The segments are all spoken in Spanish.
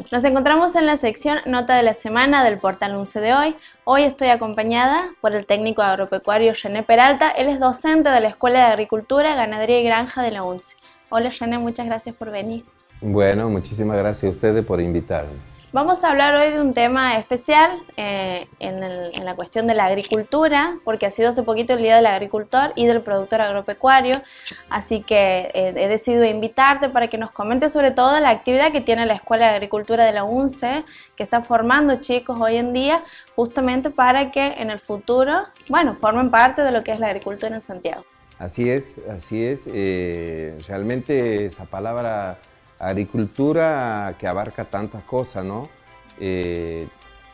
Nos encontramos en la sección Nota de la Semana del portal UNCE de hoy. Hoy estoy acompañada por el técnico agropecuario René Peralta. Él es docente de la Escuela de Agricultura, Ganadería y Granja de la UNCE. Hola René, muchas gracias por venir. Bueno, muchísimas gracias a ustedes por invitarme. Vamos a hablar hoy de un tema especial en la cuestión de la agricultura, porque ha sido hace poquito el Día del Agricultor y del Productor Agropecuario, así que he decidido invitarte para que nos comentes sobre todo la actividad que tiene la Escuela de Agricultura de la UNCE, que está formando chicos hoy en día, justamente para que en el futuro, bueno, formen parte de lo que es la agricultura en Santiago. Así es. Realmente esa palabra agricultura que abarca tantas cosas, ¿no? El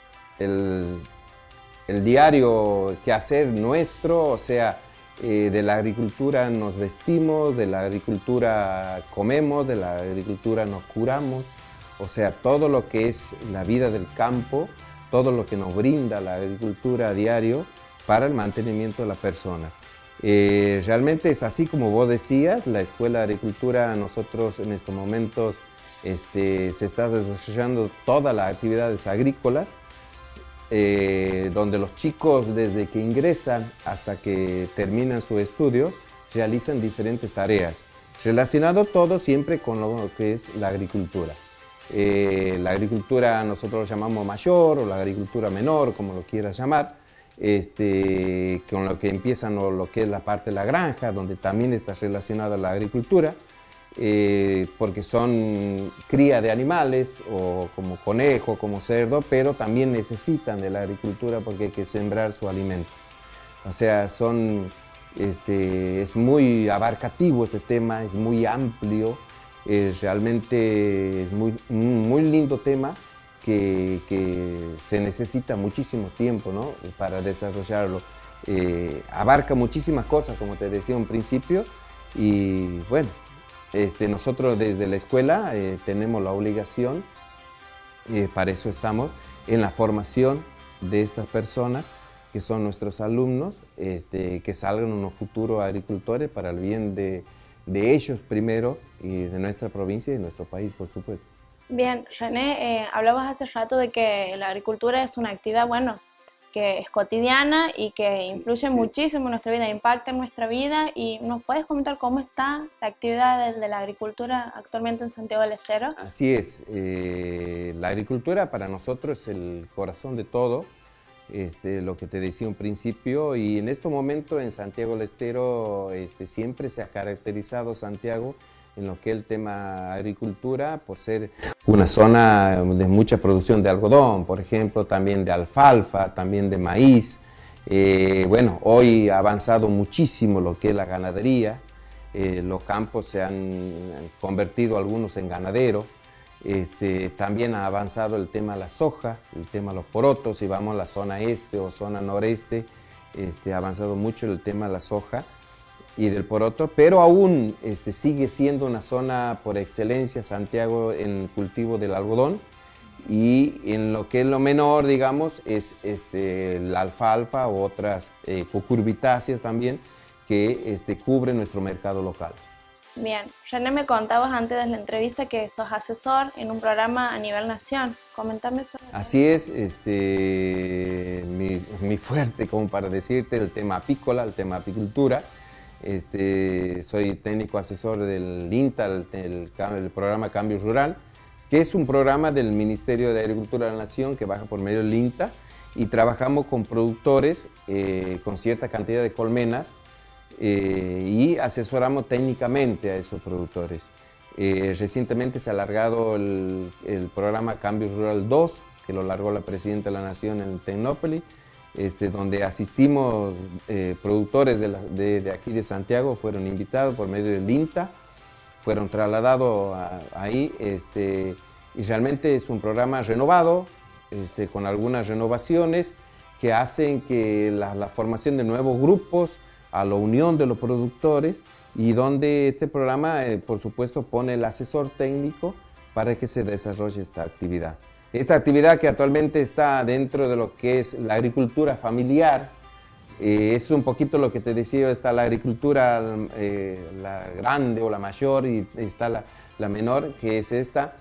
diario quehacer nuestro, o sea, de la agricultura nos vestimos, de la agricultura comemos, de la agricultura nos curamos, o sea, todo lo que es la vida del campo, todo lo que nos brinda la agricultura a diario para el mantenimiento de las personas. Realmente es así como vos decías, la Escuela de Agricultura, nosotros en estos momentos se está desarrollando todas las actividades agrícolas, donde los chicos desde que ingresan hasta que terminan su estudio realizan diferentes tareas, relacionado todo siempre con lo que es la agricultura. La agricultura nosotros lo llamamos mayor o la agricultura menor, como lo quieras llamar. Con lo que empiezan lo que es la parte de la granja, donde también está relacionada la agricultura, porque son cría de animales, o como conejo, como cerdo, pero también necesitan de la agricultura porque hay que sembrar su alimento. O sea, es muy abarcativo este tema, es muy amplio, realmente es muy lindo tema. Que se necesita muchísimo tiempo, ¿no?, para desarrollarlo. Abarca muchísimas cosas, como te decía en principio, y bueno, nosotros desde la escuela tenemos la obligación, para eso estamos, en la formación de estas personas que son nuestros alumnos, que salgan unos futuros agricultores para el bien de ellos primero, y de nuestra provincia y de nuestro país, por supuesto. Bien, René, hablabas hace rato de que la agricultura es una actividad, bueno, que es cotidiana y que influye muchísimo en nuestra vida, impacta en nuestra vida. ¿Y nos puedes comentar cómo está la actividad de la agricultura actualmente en Santiago del Estero? Así es, la agricultura para nosotros es el corazón de todo, lo que te decía en principio, y en este momento en Santiago del Estero siempre se ha caracterizado Santiago en lo que es el tema agricultura, por ser una zona de mucha producción de algodón, por ejemplo, también de alfalfa, también de maíz. Bueno, hoy ha avanzado muchísimo lo que es la ganadería, los campos se han convertido algunos en ganaderos, también ha avanzado el tema de la soja, el tema de los porotos, si vamos a la zona este o zona noreste, ha avanzado mucho el tema de la soja y del poroto, pero aún sigue siendo una zona por excelencia Santiago en el cultivo del algodón, y en lo que es lo menor, digamos, es la alfalfa o otras cucurbitáceas también que cubren nuestro mercado local. Bien, René, me contabas antes de la entrevista que sos asesor en un programa a nivel nación. Coméntame eso. Así es, mi fuerte, como para decirte, el tema apícola, el tema apicultura. Soy técnico asesor del INTA, el programa Cambio Rural, que es un programa del Ministerio de Agricultura de la Nación que baja por medio del INTA, y trabajamos con productores con cierta cantidad de colmenas y asesoramos técnicamente a esos productores. Recientemente se ha alargado el programa Cambio Rural 2, que lo largó la Presidenta de la Nación en Tecnópolis, donde asistimos productores de aquí de Santiago, fueron invitados por medio del INTA, fueron trasladados ahí, y realmente es un programa renovado, con algunas renovaciones que hacen que la formación de nuevos grupos, a la unión de los productores, y donde este programa, por supuesto, pone el asesor técnico para que se desarrolle esta actividad. Esta actividad que actualmente está dentro de lo que es la agricultura familiar, es un poquito lo que te decía, está la agricultura la grande o la mayor, y está la menor, que es esta,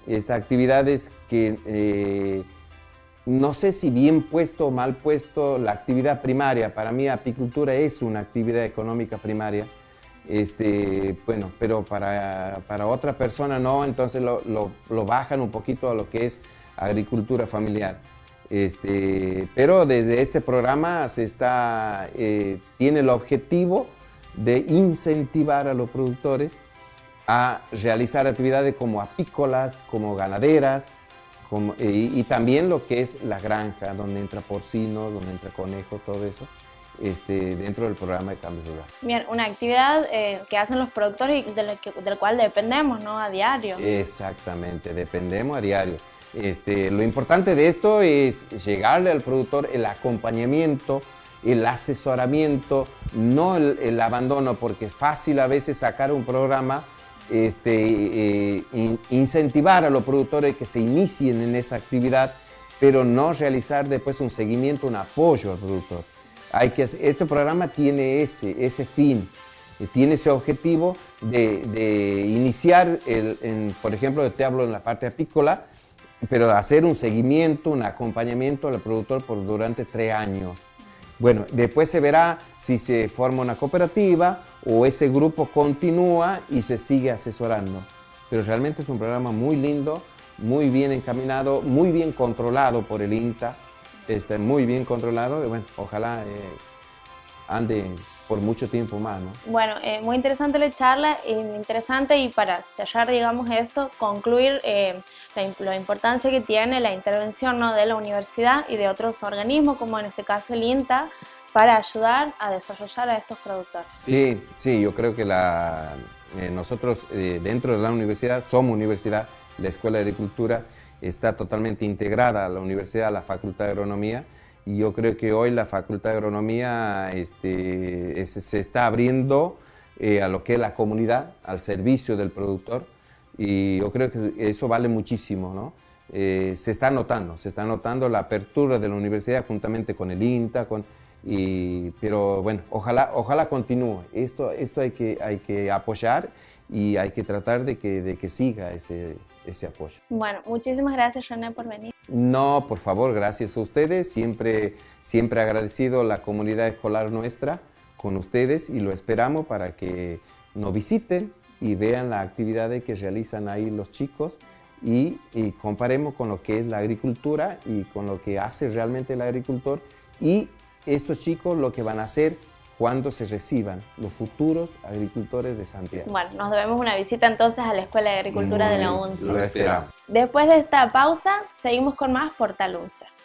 actividades que no sé si bien puesto o mal puesto, la actividad primaria, para mí apicultura es una actividad económica primaria, bueno, pero para otra persona no, entonces lo bajan un poquito a lo que es agricultura familiar. Pero desde este programa tiene el objetivo de incentivar a los productores a realizar actividades como apícolas, como ganaderas, y también lo que es la granja, donde entra porcino, donde entra conejo, todo eso, dentro del programa de cambio rural. Bien, una actividad que hacen los productores y del cual dependemos, ¿no? A diario. Exactamente, dependemos a diario. Lo importante de esto es llegarle al productor el acompañamiento, el asesoramiento, no el abandono, porque es fácil a veces sacar un programa, incentivar a los productores que se inicien en esa actividad, pero no realizar después un seguimiento, un apoyo al productor. Este programa tiene ese fin, tiene ese objetivo de iniciar, por ejemplo, te hablo en la parte apícola, pero hacer un seguimiento, un acompañamiento al productor durante 3 años. Bueno, después se verá si se forma una cooperativa o ese grupo continúa y se sigue asesorando. Pero realmente es un programa muy lindo, muy bien encaminado, muy bien controlado por el INTA. Está muy bien controlado y bueno, ojalá ande por mucho tiempo más, ¿no? Bueno, muy interesante la charla, interesante, y para cerrar, digamos, esto, concluir la importancia que tiene la intervención, ¿no?, de la universidad y de otros organismos, como en este caso el INTA, para ayudar a desarrollar a estos productores. Sí, yo creo que nosotros dentro de la universidad, somos universidad, la Escuela de Agricultura está totalmente integrada a la universidad, a la Facultad de Agronomía, y yo creo que hoy la Facultad de Agronomía se está abriendo a lo que es la comunidad, al servicio del productor, y yo creo que eso vale muchísimo, ¿no? Se está notando la apertura de la universidad juntamente con el INTA, pero bueno, ojalá continúe. Esto hay que apoyar y hay que tratar de que siga ese apoyo. Bueno, muchísimas gracias, René, por venir. No, por favor, gracias a ustedes. Siempre agradecido la comunidad escolar nuestra con ustedes, y lo esperamos para que nos visiten y vean las actividades que realizan ahí los chicos y comparemos con lo que es la agricultura y con lo que hace realmente el agricultor, y estos chicos lo que van a hacer cuando se reciban los futuros agricultores de Santiago. Bueno, nos debemos una visita entonces a la Escuela de Agricultura de la UNCE. Lo esperamos. Después de esta pausa, seguimos con más Portal UNCE.